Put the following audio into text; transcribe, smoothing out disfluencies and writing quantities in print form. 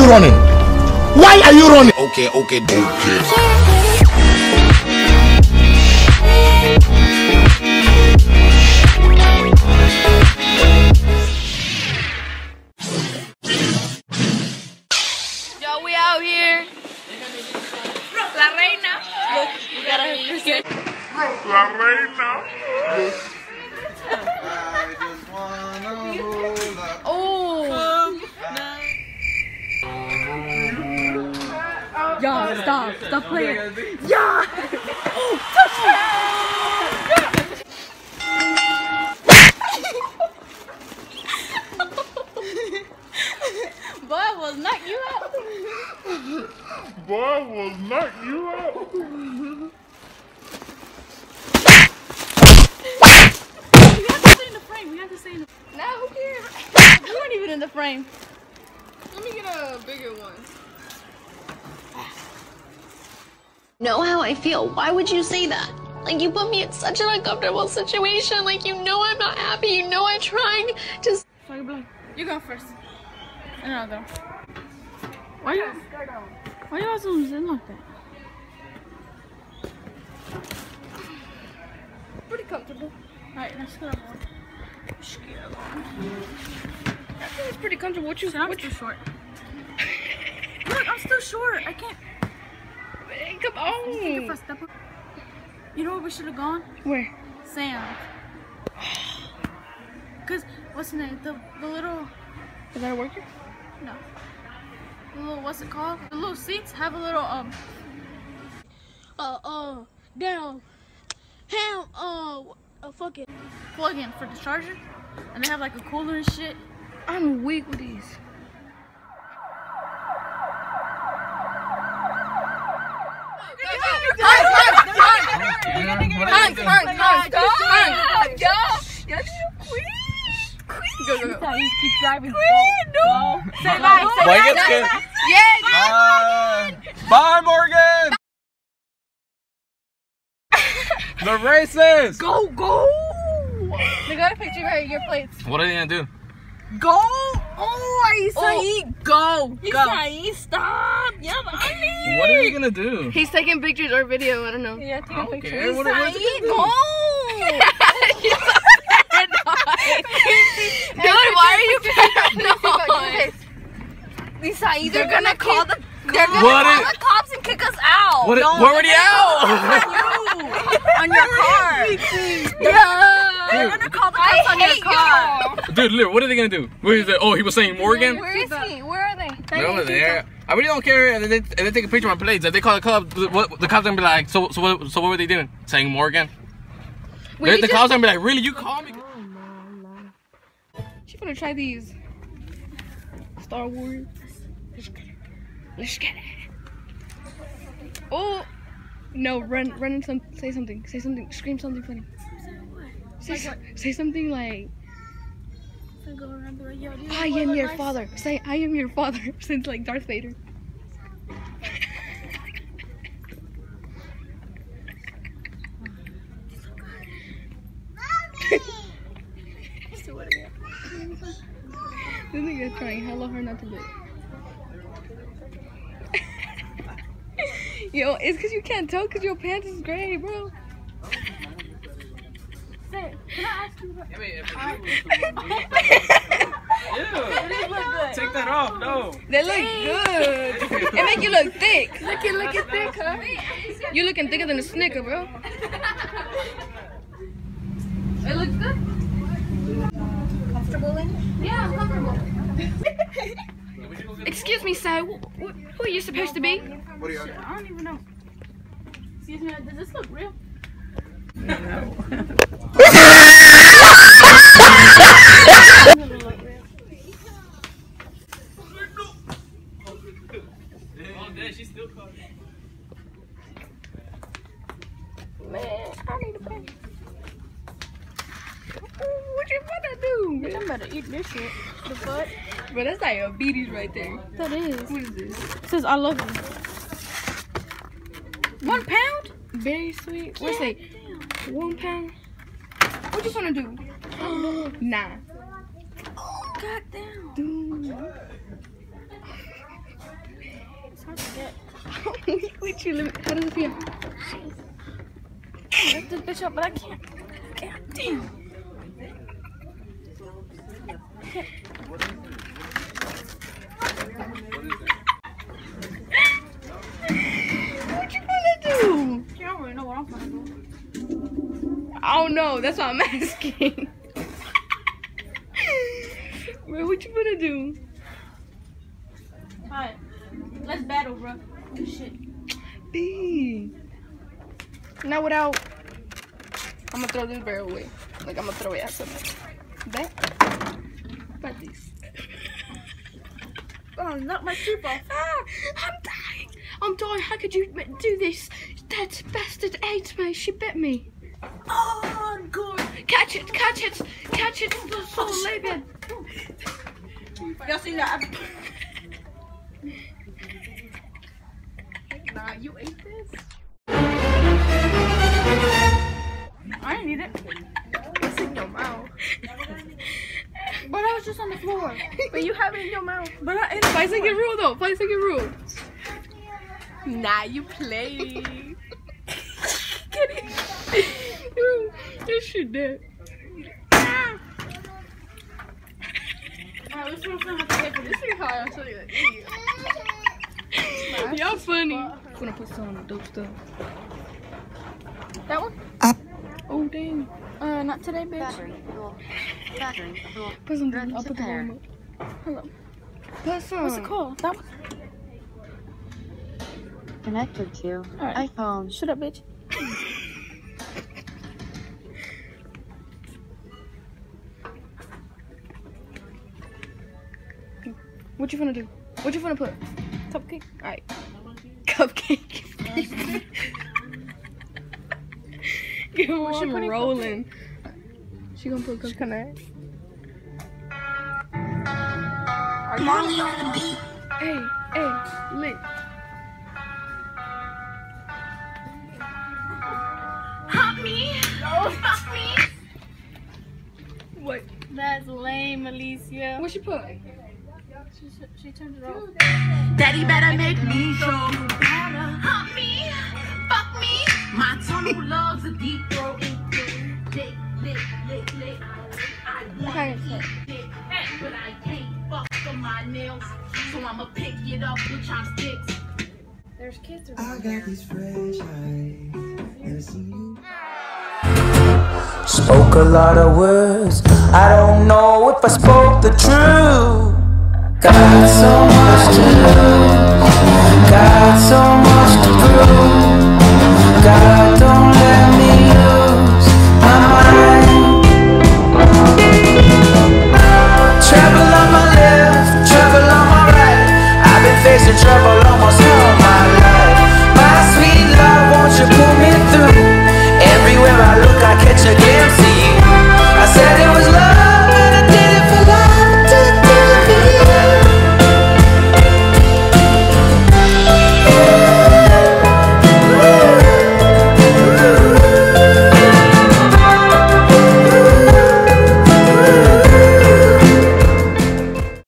running? Why are you running? Okay. Yo, we out here. La Reina. Look, we got her here. La Reina. Oh. Y'all, stop playing. Yeah. Oh, Boy, I will knock you out. Boy, I will knock you out. We have to stay in the frame. No, who cares? You weren't even in the frame. Let me get a bigger one. Know how I feel. Why would you say that? Like, you put me in such an uncomfortable situation. Like, you know I'm not happy. You know I'm trying to... You go first. And I'll go. Why you all zooms in like that? Pretty comfortable. Alright, let's go. It's pretty comfortable. What you too short. Look, I'm still short. I can't. Man, come on. You know where we should have gone? Where? Sam. Cause what's the name? The little. Is that a worker? No. The little, what's it called? The little seats have a little down. A fucking plug-in for the charger, and they have like a cooler and shit. I'm weak with these. Go. Keep driving. No. Say bye. Yeah. Bye, Morgan. The races. Go. They got a picture right your plates. What are they gonna do? Go. Oh, Isai. Go. Isai, stop. Yeah, mommy. What are they gonna do? He's taking pictures or video. I don't know. Yeah, taking pictures. What is he Go. Dude, why are you paranoid? Isai, they're gonna call the cops and kick us out. We're already out. On your car. Yeah. They're gonna call the cops on your car. Dude, look, what are they gonna do? Where is it? Oh, he was saying Morgan? Where is he? Where are they? They're over there. I really don't care if they take a picture of my plates. If they call the cops, the cops gonna be like, so what were they doing? Saying Morgan? The cops gonna be like, really? You call me? She's gonna try these Star Wars. Let's get it. Oh no! Run and say something. Say something. Scream something funny. Say something like. I am your father. Say I am your father. Since like Darth Vader. So what are you? This nigga's trying hella hard not to look. Yo, it's because you can't tell because your pants is gray, bro. Say, can I ask you what? Take that off, no. They look good. It make you look thick. Looking thick, huh? You looking thicker than a Snicker, bro. It looks good. Comfortable in it? Yeah, I'm comfortable. Excuse me, sir. Who are you supposed to be? What are you? I don't even know. Excuse me, does this look real? No. She's still calling. Man, I need to pay. What you about to do? Bitch, I'm about to eat this shit. The fuck? But that's diabetes right there. That is. What is this? It says I love you. 1 pound? Very sweet. What's it? 1 pound? What you gonna do? Nah. Oh, goddamn. Dude. see. How does it feel? I lift this bitch up, but I can't. God damn. What you gonna do? I don't really know what I'm gonna do. I don't know. That's what I'm asking. Bro, what you gonna do? Alright, let's battle, bro. Oh, shit. B. Not without. I'm gonna throw this barrel away. Like, I'm gonna throw it at something. That? Like this. Oh, not my tooth off. Ah, I'm dying. I'm dying. How could you do this? That bastard ate me. She bit me. Oh, good. Catch it, catch it, catch it. So living. Y'all seen that? Nah, you ate this? I didn't eat it. It's in your mouth. But I was just on the floor. But you have it in your mouth. But I ate it. 5-second rule though. 5-second rule. Nah, you play. Get it? This shit dead. Alright, let's film with the paper. This is hard. I'll tell you that. Y'all funny. I'm gonna put some on the dope stuff. That one? Oh, dang. Not today, bitch. Battery full. Put some down. I'll put the one up. Hello. Put some. What's it called? That one? Connected to iPhone. Shut up, bitch. What you finna do? What you finna put? Cupcake? Alright. Cupcake. Get on rolling. She gonna put cupcake. Marley on the beat. Hey, lit. Hop me. Hop me. What? That's lame, Alicia. What she put? She turned it off. Daddy better make me show you better. Hop me. Fuck me. My tongue loves a deep throat. Lick. I want to eat it, but I can't fuck for my nails. So I'ma pick it up with chopsticks. There's kids I around got here. these fresh eyes. Never seen you. Spoke a lot of words. I don't know if I spoke the truth. Got so much to lose.